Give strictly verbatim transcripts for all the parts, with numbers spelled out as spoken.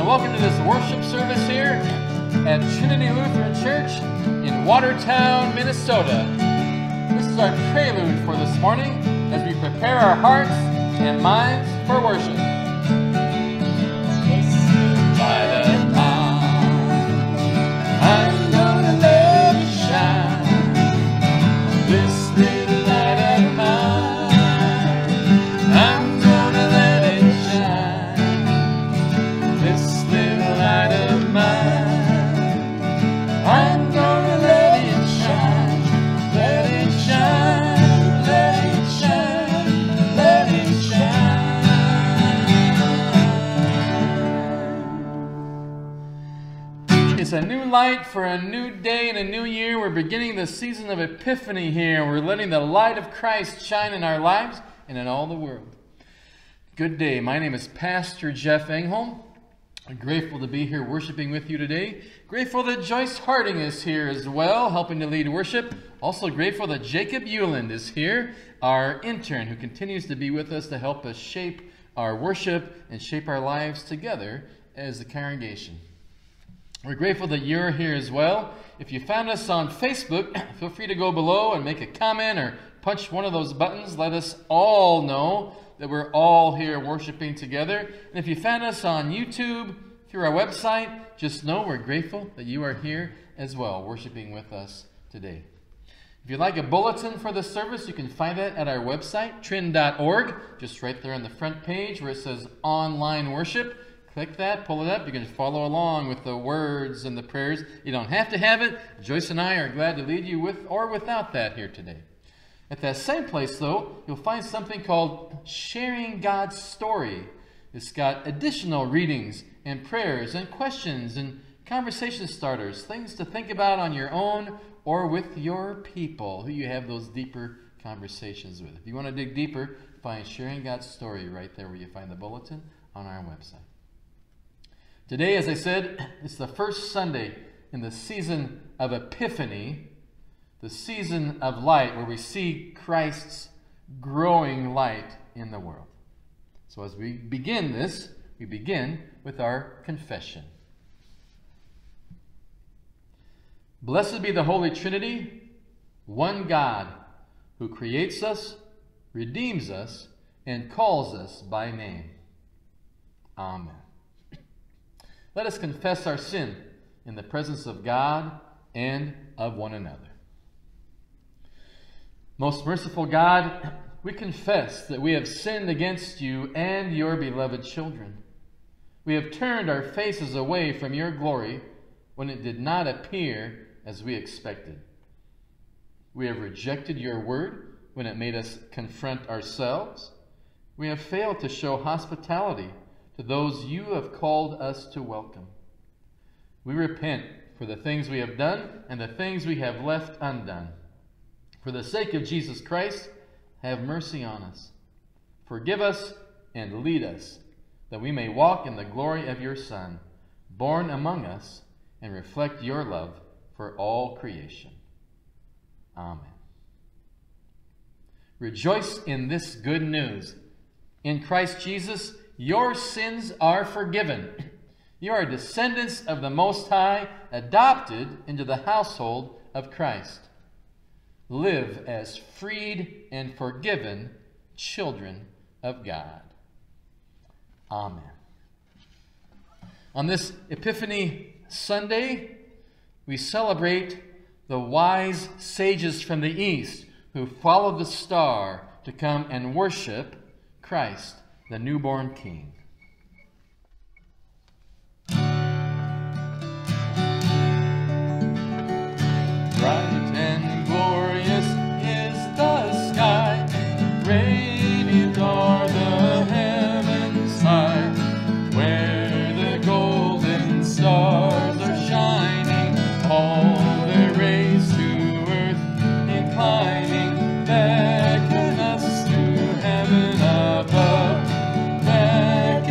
and welcome to this worship service here at Trinity Lutheran Church in Watertown, Minnesota. This is our prelude for this morning as we prepare our hearts and minds for worship. Light a lamp, I'm gonna let it shine. This little light of mine, I'm gonna let it shine. This little light of mine, I'm gonna let it shine. Let it shine, let it shine, let it shine. It's a new light for a new day and a new year. We're beginning the season of Epiphany here. We're letting the light of Christ shine in our lives and in all the world. Good day. My name is Pastor Jeff Engholm. I'm grateful to be here worshiping with you today. Grateful that Joyce Harding is here as well, helping to lead worship. Also grateful that Jacob Euland is here, our intern, who continues to be with us to help us shape our worship and shape our lives together as a congregation. We're grateful that you're here as well. If you found us on Facebook, feel free to go below and make a comment or punch one of those buttons. Let us all know that we're all here worshiping together. And if you found us on YouTube, through our website, just know we're grateful that you are here as well, worshiping with us today. If you'd like a bulletin for the service, you can find that at our website, trin dot org, just right there on the front page where it says Online Worship. Click that, pull it up. You can follow along with the words and the prayers. You don't have to have it. Joyce and I are glad to lead you with or without that here today. At that same place, though, you'll find something called Sharing God's Story. It's got additional readings and prayers and questions and conversation starters, things to think about on your own or with your people who you have those deeper conversations with. If you want to dig deeper, find Sharing God's Story right there where you find the bulletin on our website. Today, as I said, it's the first Sunday in the season of Epiphany, the season of light where we see Christ's growing light in the world. So as we begin this, we begin with our confession. Blessed be the Holy Trinity, one God, who creates us, redeems us, and calls us by name. Amen. Let us confess our sin in the presence of God and of one another. Most merciful God, we confess that we have sinned against you and your beloved children. We have turned our faces away from your glory when it did not appear as we expected. We have rejected your word when it made us confront ourselves. We have failed to show hospitality to those you have called us to welcome. We repent for the things we have done and the things we have left undone. For the sake of Jesus Christ, have mercy on us. Forgive us and lead us, that we may walk in the glory of your Son, born among us, and reflect your love for all creation. Amen. Rejoice in this good news. In Christ Jesus, your sins are forgiven. You are descendants of the Most High, adopted into the household of Christ. Live as freed and forgiven children of God. Amen. On this Epiphany Sunday, we celebrate the wise sages from the East who followed the star to come and worship Christ, the newborn King. Bright and glorious is the sky, radiant are the heavens high, where the golden stars are shining, all their rays to earth inclining, beckon us to heaven above. Beckon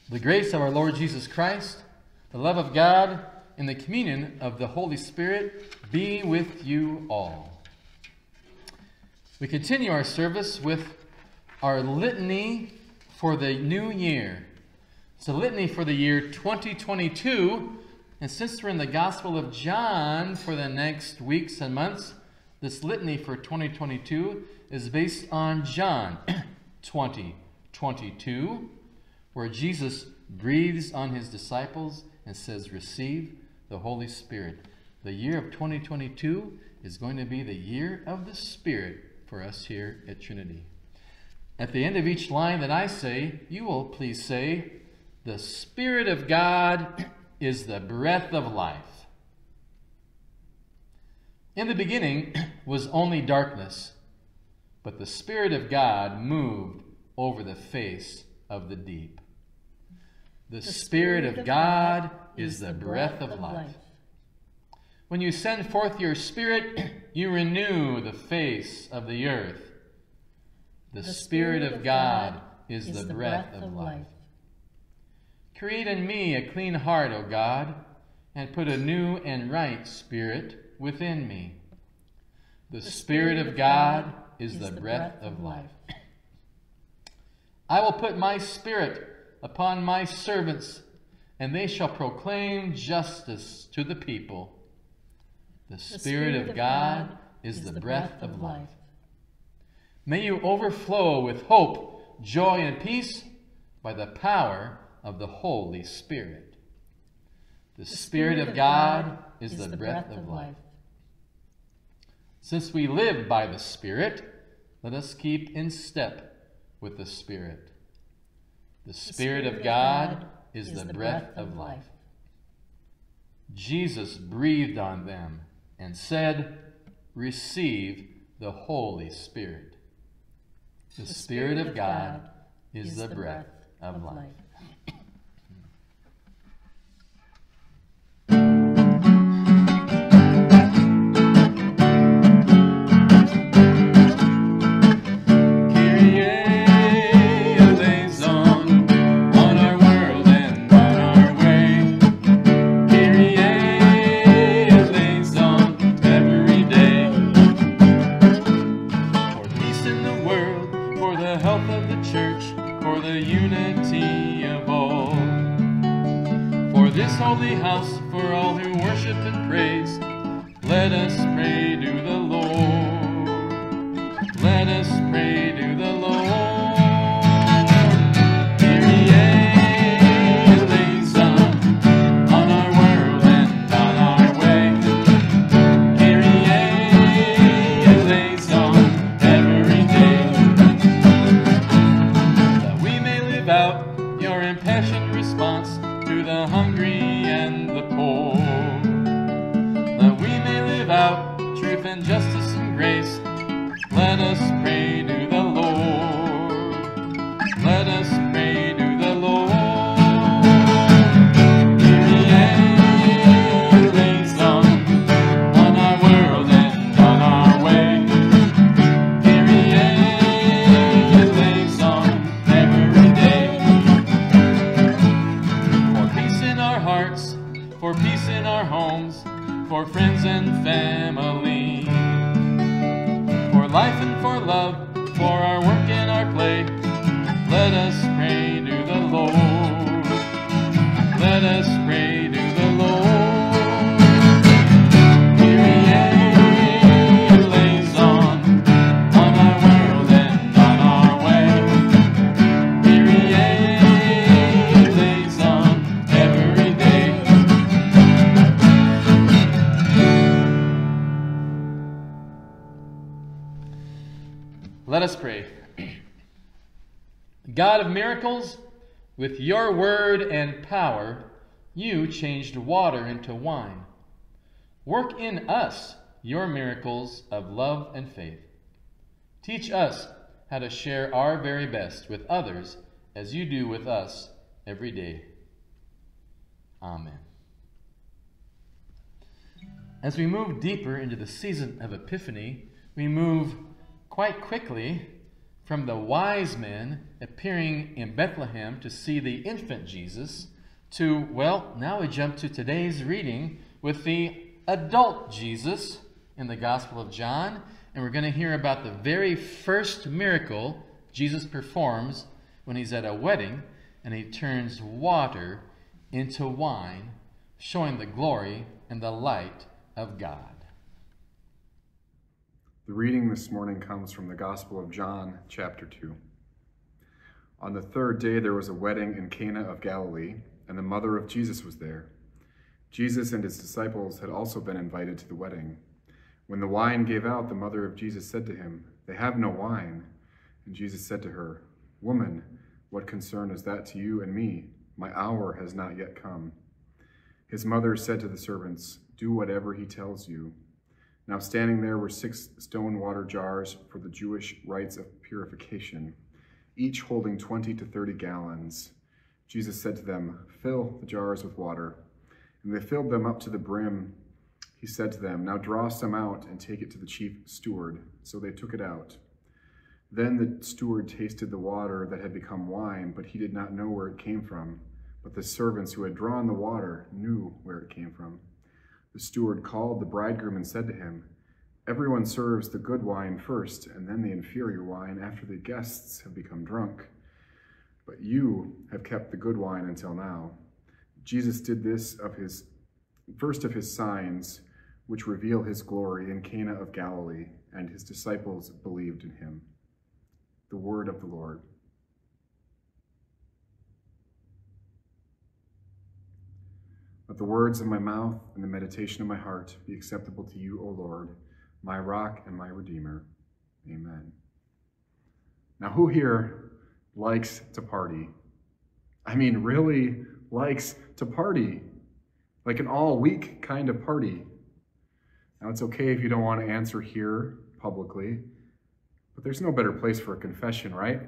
The grace of our Lord Jesus Christ, the love of God, and the communion of the Holy Spirit be with you all. We continue our service with our litany for the new year. It's a litany for the year twenty twenty-two, and since we're in the Gospel of John for the next weeks and months, this litany for twenty twenty-two is based on John twenty twenty-two, where Jesus breathes on his disciples and says, "Receive the Holy Spirit." The year of twenty twenty-two is going to be the year of the Spirit for us here at Trinity. At the end of each line that I say, you will please say, "The Spirit of God is the breath of life." In the beginning was only darkness, but the Spirit of God moved over the face of the deep. The, the Spirit, Spirit of God, God is the breath, breath of, of life. life. When you send forth your Spirit, you renew the face of the earth. The, the Spirit, Spirit of God, God is, is the, the breath, breath of life. life. Create in me a clean heart, O God, and put a new and right spirit within me. The, the Spirit, Spirit of God, God is, is the, the breath, breath of life. life. I will put my Spirit upon my servants, and they shall proclaim justice to the people. The, the Spirit, Spirit of God, God is, is the, the breath, breath of life. life. May you overflow with hope, joy, and peace by the power of the Holy Spirit. The, the Spirit, Spirit of God, God is, is the breath, breath of life. life. Since we live by the Spirit, let us keep in step with the Spirit. The Spirit, the Spirit of God, God is, is the, the breath, breath of life. life. Jesus breathed on them and said, "Receive the Holy Spirit." The, the Spirit, Spirit of God, God is, is the breath, breath of life. life. Holy house, for all who worship and praise, let us pray to the Lord. Let us pray to the Lord. Kyrie eleison, on our world and on our way. Kyrie eleison, every day, that we may live out your impassioned response to the hungry and the poor, that we may live out truth and justice and grace. Let us pray to the Lord. Let us pray to the Lord. Kyrie eleison, on our world and on our way. Kyrie eleison, every day. For peace in our homes, for friends and family, for life and for love, for our work and our play. Let us pray to the Lord. Let us pray to the Lord. Kyrie eleison, on our world and on our way. Kyrie eleison, every day. Let us pray. God of miracles, with your word and power, you changed water into wine. Work in us your miracles of love and faith. Teach us how to share our very best with others as you do with us every day. Amen. As we move deeper into the season of Epiphany, we move quite quickly from the wise men appearing in Bethlehem to see the infant Jesus to, well, now we jump to today's reading with the adult Jesus in the Gospel of John. And we're going to hear about the very first miracle Jesus performs when he's at a wedding and he turns water into wine, showing the glory and the light of God. The reading this morning comes from the Gospel of John, chapter two. On the third day there was a wedding in Cana of Galilee, and the mother of Jesus was there. Jesus and his disciples had also been invited to the wedding. When the wine gave out, the mother of Jesus said to him, "They have no wine." And Jesus said to her, "Woman, what concern is that to you and me? My hour has not yet come." His mother said to the servants, "Do whatever he tells you." Now standing there were six stone water jars for the Jewish rites of purification, each holding twenty to thirty gallons. Jesus said to them, "Fill the jars with water." And they filled them up to the brim. He said to them, "Now draw some out and take it to the chief steward." So they took it out. Then the steward tasted the water that had become wine, but he did not know where it came from. But the servants who had drawn the water knew where it came from. The steward called the bridegroom and said to him, "Everyone serves the good wine first, and then the inferior wine after the guests have become drunk. But you have kept the good wine until now." Jesus did this of his first of his signs, which reveal his glory in Cana of Galilee, and his disciples believed in him. The word of the Lord. Let the words of my mouth and the meditation of my heart be acceptable to you, O Lord, my rock and my redeemer. Amen. Now, who here likes to party? I mean, really likes to party. Like an all-week kind of party. Now, it's okay if you don't want to answer here publicly, but there's no better place for a confession, right?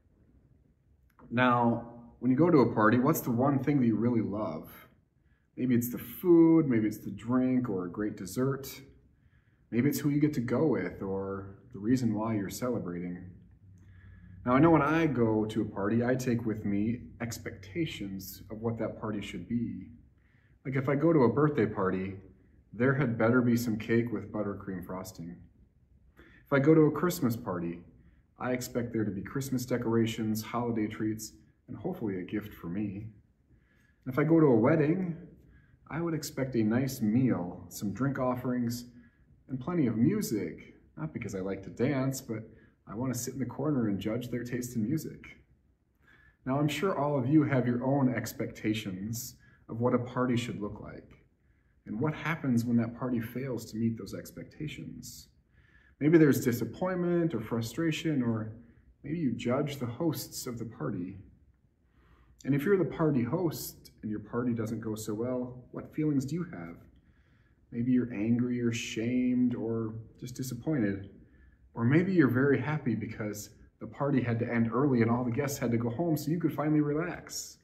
Now, when you go to a party, what's the one thing that you really love? Maybe it's the food, maybe it's the drink, or a great dessert. Maybe it's who you get to go with, or the reason why you're celebrating. Now, I know when I go to a party, I take with me expectations of what that party should be. Like if I go to a birthday party, there had better be some cake with buttercream frosting. If I go to a Christmas party, I expect there to be Christmas decorations, holiday treats, and hopefully a gift for me. And if I go to a wedding, I would expect a nice meal, some drink offerings, and plenty of music. Not because I like to dance, but I want to sit in the corner and judge their taste in music. Now, I'm sure all of you have your own expectations of what a party should look like, and what happens when that party fails to meet those expectations. Maybe there's disappointment or frustration, or maybe you judge the hosts of the party. And if you're the party host and your party doesn't go so well, what feelings do you have? Maybe you're angry or shamed or just disappointed. Or maybe you're very happy because the party had to end early and all the guests had to go home so you could finally relax.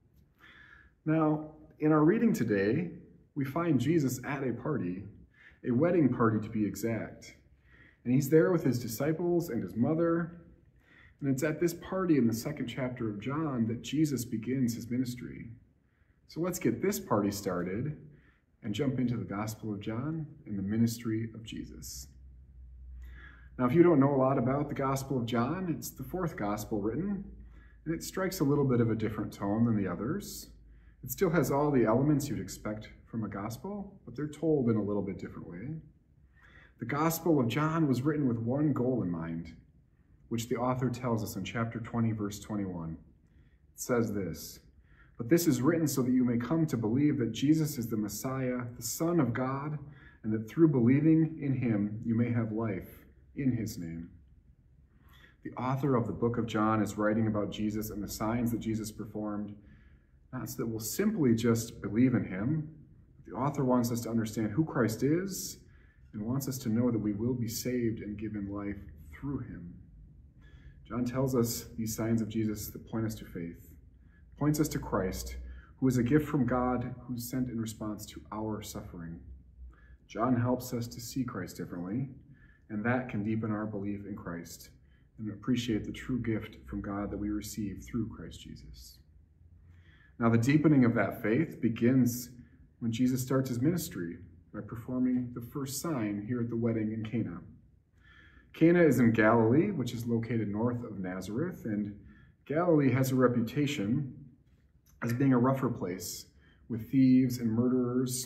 Now, in our reading today, we find Jesus at a party, a wedding party to be exact. And he's there with his disciples and his mother. And it's at this party in the second chapter of John that Jesus begins his ministry. So let's get this party started and jump into the Gospel of John and the ministry of Jesus. Now, if you don't know a lot about the Gospel of John, it's the fourth Gospel written, and it strikes a little bit of a different tone than the others. It still has all the elements you'd expect from a gospel, but they're told in a little bit different way. The Gospel of John was written with one goal in mind, which the author tells us in chapter twenty, verse twenty-one. It says this, "But this is written so that you may come to believe that Jesus is the Messiah, the Son of God, and that through believing in him you may have life in his name." The author of the book of John is writing about Jesus and the signs that Jesus performed, not so that we'll simply just believe in him. The author wants us to understand who Christ is and wants us to know that we will be saved and given life through him. John tells us these signs of Jesus that point us to faith, points us to Christ, who is a gift from God who's sent in response to our suffering. John helps us to see Christ differently, and that can deepen our belief in Christ and appreciate the true gift from God that we receive through Christ Jesus. Now, the deepening of that faith begins when Jesus starts his ministry by performing the first sign here at the wedding in Cana. Cana is in Galilee, which is located north of Nazareth, and Galilee has a reputation as being a rougher place with thieves and murderers.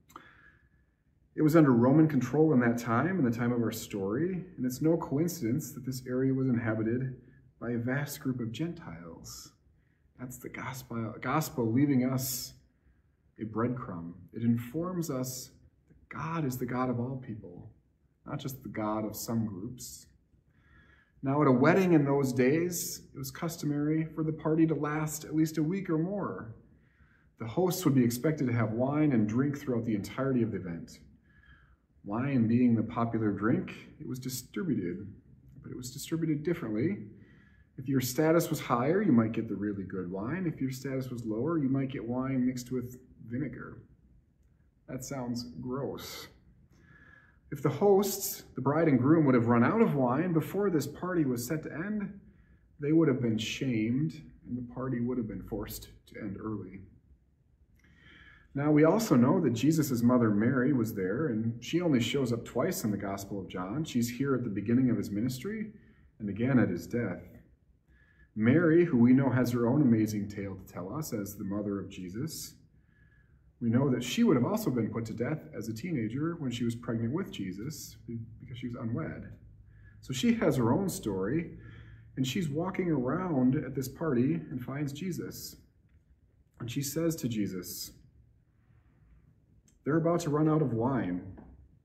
It was under Roman control in that time, in the time of our story, and it's no coincidence that this area was inhabited by a vast group of Gentiles. That's the gospel, gospel leaving us a breadcrumb. It informs us that God is the God of all people, not just the God of some groups. Now, at a wedding in those days, it was customary for the party to last at least a week or more. The hosts would be expected to have wine and drink throughout the entirety of the event. Wine being the popular drink, it was distributed, but it was distributed differently. If your status was higher, you might get the really good wine. If your status was lower, you might get wine mixed with vinegar. That sounds gross. If the hosts, the bride and groom, would have run out of wine before this party was set to end, they would have been shamed, and the party would have been forced to end early. Now, we also know that Jesus' mother Mary was there, and she only shows up twice in the Gospel of John. She's here at the beginning of his ministry, and again at his death. Mary, who we know has her own amazing tale to tell us as the mother of Jesus, we know that she would have also been put to death as a teenager when she was pregnant with Jesus because she was unwed. So she has her own story, and she's walking around at this party and finds Jesus. And she says to Jesus, "They're about to run out of wine."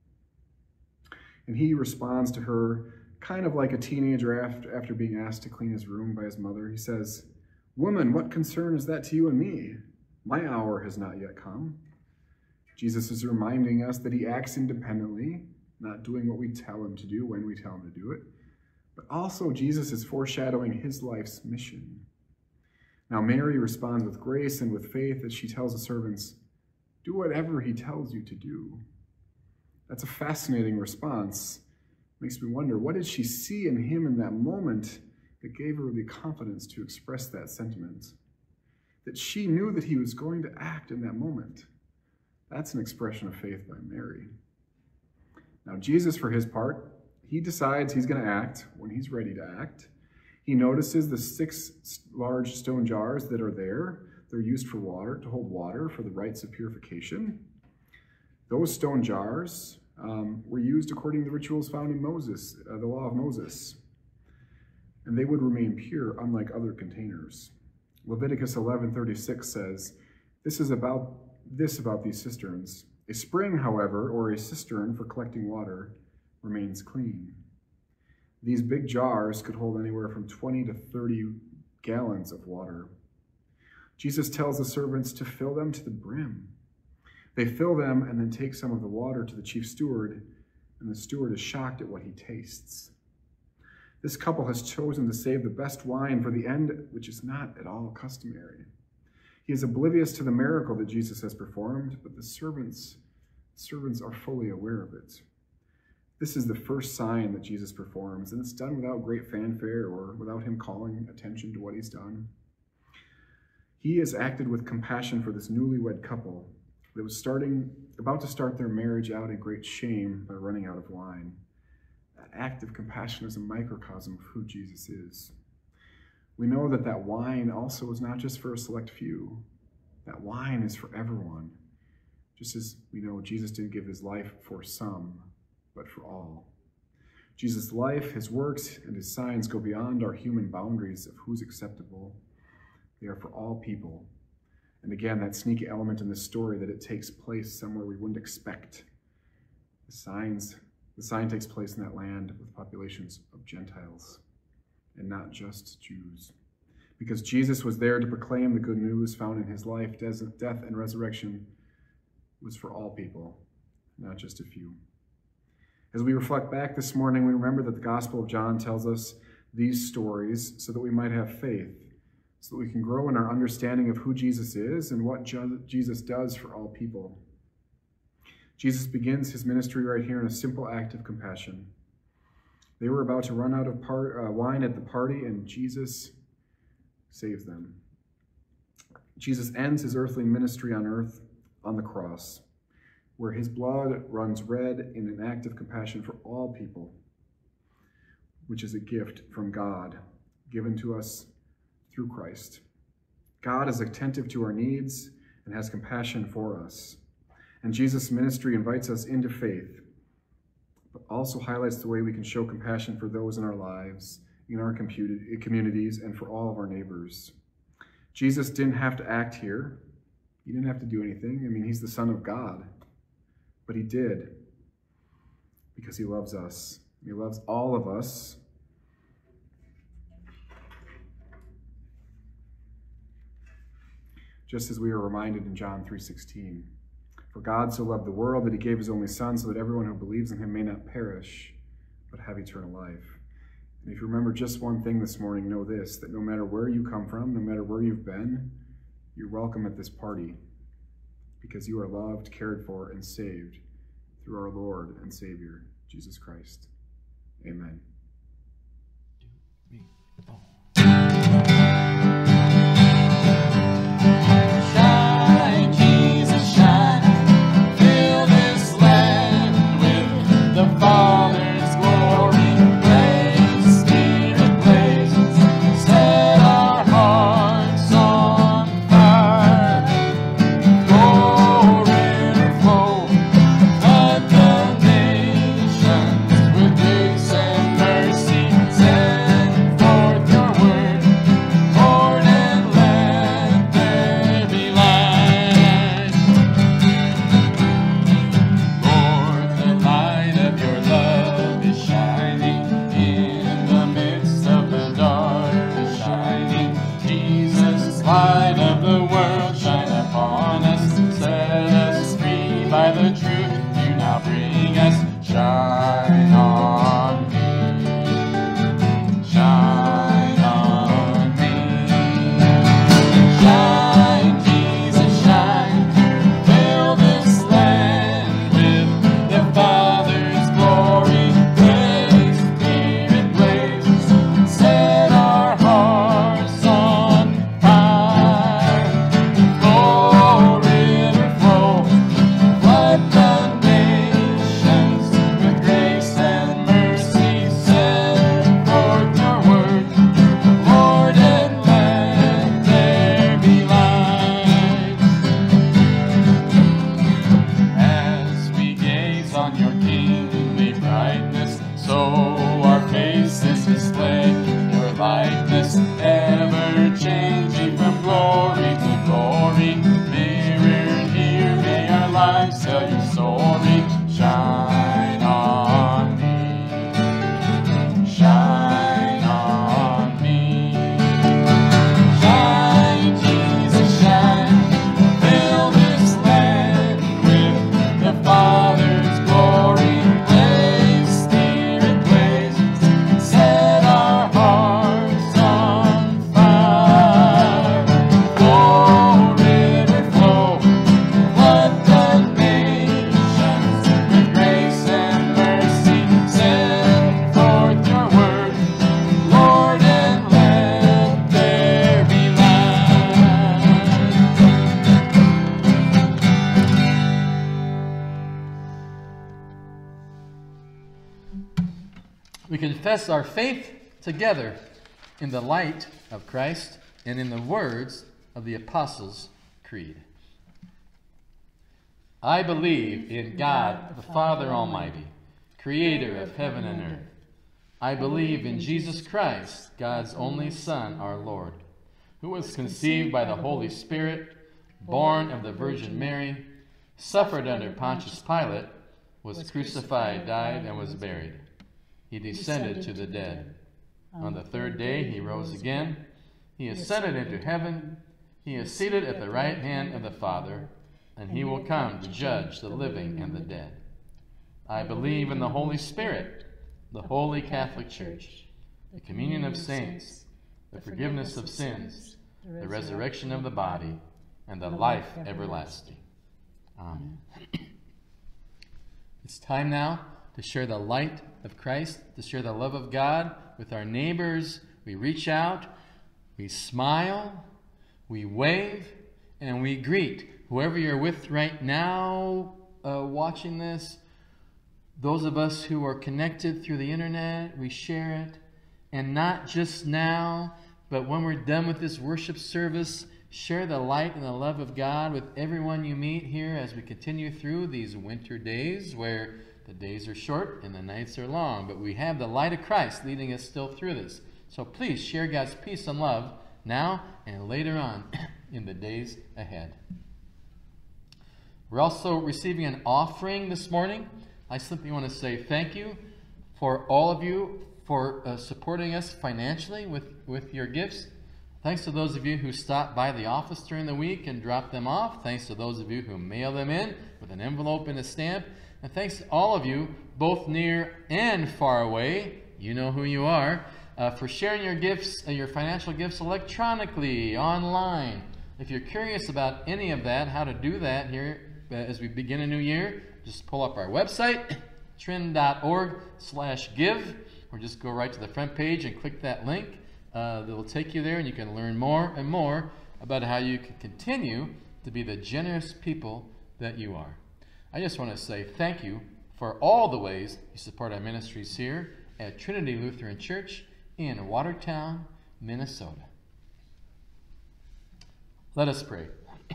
And he responds to her kind of like a teenager after, after being asked to clean his room by his mother. He says, "Woman, what concern is that to you and me? My hour has not yet come." Jesus is reminding us that he acts independently, not doing what we tell him to do when we tell him to do it. But also Jesus is foreshadowing his life's mission. Now Mary responds with grace and with faith as she tells the servants, "Do whatever he tells you to do." That's a fascinating response. Makes me wonder, what did she see in him in that moment that gave her the confidence to express that sentiment? That she knew that he was going to act in that moment. That's an expression of faith by Mary. Now Jesus, for his part, he decides he's going to act when he's ready to act. He notices the six large stone jars that are there. They're used for water, to hold water for the rites of purification. Those stone jars um, were used according to the rituals found in Moses, uh, the law of Moses. And they would remain pure, unlike other containers. Leviticus eleven thirty-six says, this is about this about these cisterns. A spring, however, or a cistern for collecting water, remains clean. These big jars could hold anywhere from twenty to thirty gallons of water. Jesus tells the servants to fill them to the brim. They fill them and then take some of the water to the chief steward, and the steward is shocked at what he tastes. This couple has chosen to save the best wine for the end, which is not at all customary. He is oblivious to the miracle that Jesus has performed, but the servants, servants are fully aware of it. This is the first sign that Jesus performs, and it's done without great fanfare or without him calling attention to what he's done. He has acted with compassion for this newlywed couple that was starting, about to start their marriage out in great shame by running out of wine. That act of compassion is a microcosm of who Jesus is. We know that that wine also is not just for a select few. That wine is for everyone. Just as we know Jesus didn't give his life for some, but for all. Jesus' life, his works, and his signs go beyond our human boundaries of who's acceptable. They are for all people. And again, that sneaky element in this story that it takes place somewhere we wouldn't expect. The signs, the sign takes place in that land with populations of Gentiles and not just Jews. Because Jesus was there to proclaim the good news found in his life, death, and resurrection was for all people, not just a few. As we reflect back this morning, we remember that the Gospel of John tells us these stories so that we might have faith, so that we can grow in our understanding of who Jesus is and what Jesus does for all people. Jesus begins his ministry right here in a simple act of compassion. They were about to run out of par- uh, wine at the party, and Jesus saves them. Jesus ends his earthly ministry on earth on the cross, where his blood runs red in an act of compassion for all people, which is a gift from God given to us through Christ. God is attentive to our needs and has compassion for us. And Jesus' ministry invites us into faith, but also highlights the way we can show compassion for those in our lives, in our communities, and for all of our neighbors. Jesus didn't have to act here. He didn't have to do anything. I mean, he's the Son of God. But he did, because he loves us. He loves all of us. Just as we are reminded in John three sixteen. For God so loved the world that he gave his only Son, so that everyone who believes in him may not perish, but have eternal life. And if you remember just one thing this morning, know this, that no matter where you come from, no matter where you've been, you're welcome at this party, because you are loved, cared for, and saved through our Lord and Savior, Jesus Christ. Amen. Shine, Jesus, shine. Fill this land with the Father's glory. Blaze, Spirit, blazes. Set our hearts on fire. Go, river, flow. Flood the nations with grace and mercy. Send forth your word, Lord, and let there be light. Lord, the light of your love is shining in the midst of the dark, shining. Jesus, light of the world, shine upon us. Set us free by the truth you now bring us. Shine on me. Shine on me. Shine, Jesus, shine. Fill this land with the Father's glory. Blaze, Spirit, blaze. Set our hearts on fire. Flow, river, flow. Flood the nations with grace and mercy. Send forth your word, Lord, and let there be light. As we gaze on your kingly brightness, so our faces display your likeness, ever changing from glory to glory. Mirrored here, may our lives tell your story. Shine on me. Shine on me. Shine, Jesus, shine. Fill this land with the Father's glory. Blaze, Spirit, blaze. Set our hearts on fire. Flow, river, flow. Flood the nations with grace and mercy. Send forth your word, Lord, and let there be light. We confess our faith together in the light of Christ and in the words of the Apostles' Creed. I believe in God, the Father Almighty, creator of heaven and earth. I believe in Jesus Christ, God's only Son, our Lord, who was conceived by the Holy Spirit, born of the Virgin Mary, suffered under Pontius Pilate, was crucified, died, and was buried. He descended to the dead. On the third day he rose again. He ascended into heaven. He is seated at the right hand of the Father, and he will come to judge the living and the dead. I believe in the Holy Spirit, the Holy Catholic Church, the communion of saints, the forgiveness of sins, the resurrection of the body, and the life everlasting. Amen. It's time now to share the light of Christ, to share the love of God with our neighbors. We reach out, we smile, we wave, and we greet. Whoever you're with right now uh, watching this, those of us who are connected through the internet, we share it. And not just now, but when we're done with this worship service, share the light and the love of God with everyone you meet here as we continue through these winter days where the days are short and the nights are long. But we have the light of Christ leading us still through this. So please share God's peace and love now and later on in the days ahead. We're also receiving an offering this morning. I simply want to say thank you for all of you for uh, supporting us financially with, with your gifts. Thanks to those of you who stopped by the office during the week and dropped them off. Thanks to those of you who mail them in with an envelope and a stamp. And thanks to all of you, both near and far away, you know who you are, uh, for sharing your gifts, uh, your financial gifts electronically, online. If you're curious about any of that, how to do that here uh, as we begin a new year, just pull up our website, trin dot org slash give, or just go right to the front page and click that link. Uh, that will take you there, and you can learn more and more about how you can continue to be the generous people that you are. I just want to say thank you for all the ways you support our ministries here at Trinity Lutheran Church in Watertown, Minnesota. Let us pray.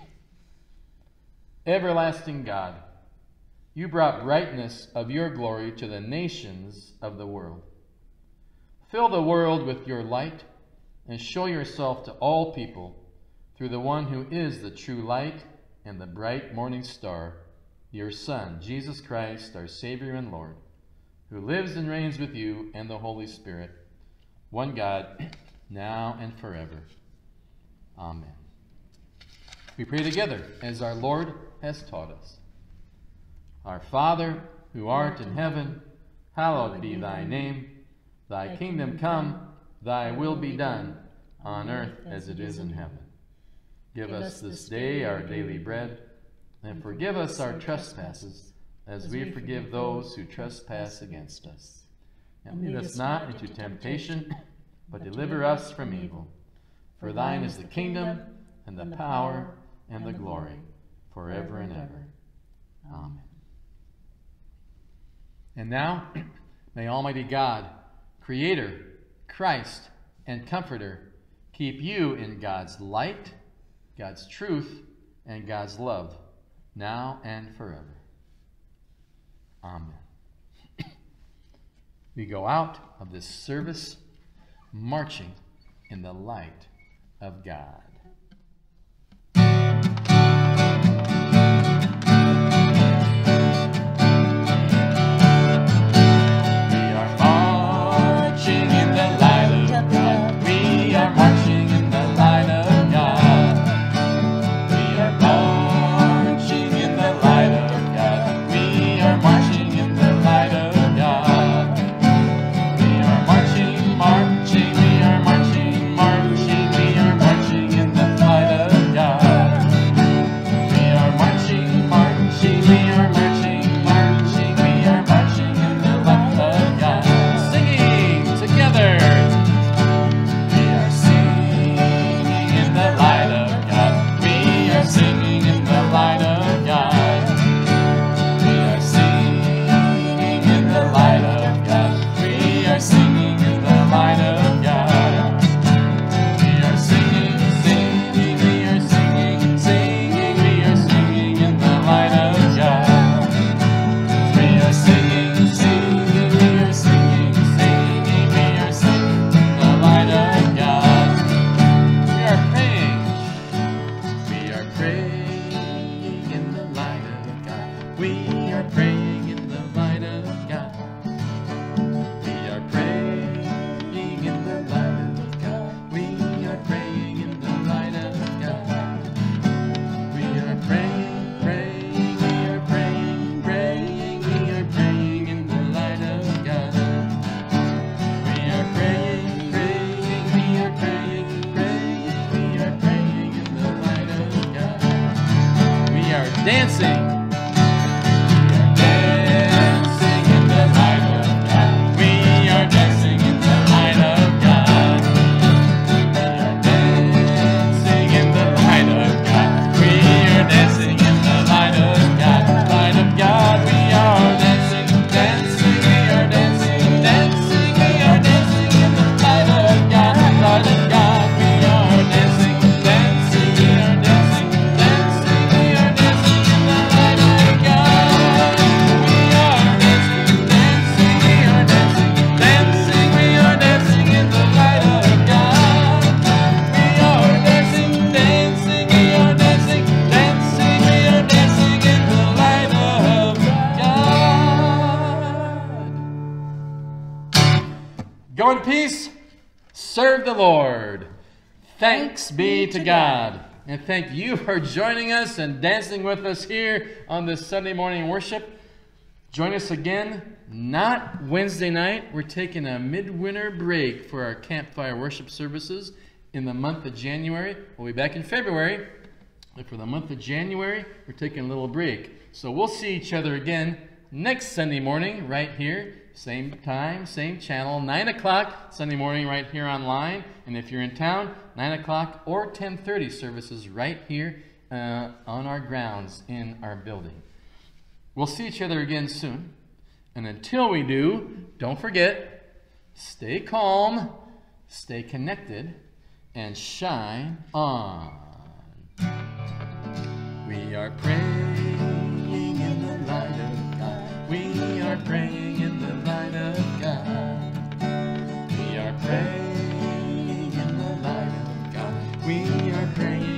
Everlasting God, you brought brightness of your glory to the nations of the world. Fill the world with your light and show yourself to all people through the one who is the true light and the bright morning star, your Son, Jesus Christ, our Savior and Lord, who lives and reigns with you and the Holy Spirit, one God, now and forever. Amen. We pray together as our Lord has taught us. Our Father, who art in heaven, hallowed be thy name. Thy kingdom come, thy will be done, on earth as it is in heaven. Give us this day our daily bread, and forgive us our trespasses, as we forgive those who trespass against us. And lead us not into temptation, but deliver us from evil. For thine is the kingdom, and the power, and the glory, forever and ever. Amen. And now, may Almighty God, Creator, Christ, and Comforter, keep you in God's light, God's truth, and God's love, now and forever. Amen. We go out of this service marching in the light of God. Marching in peace. Serve the Lord. Thanks be to God. And thank you for joining us and dancing with us here on this Sunday morning worship. Join us again, not Wednesday night. We're taking a midwinter break for our campfire worship services in the month of January. We'll be back in February. But for the month of January, we're taking a little break. So we'll see each other again next Sunday morning right here. Same time, same channel, nine o'clock Sunday morning right here online. And if you're in town, nine o'clock or ten thirty services right here uh, on our grounds in our building. We'll see each other again soon. And until we do, don't forget, stay calm, stay connected, and shine on. We are praying in the light of God. We are praying in the light of God. We are praying in the light of God. We are praying.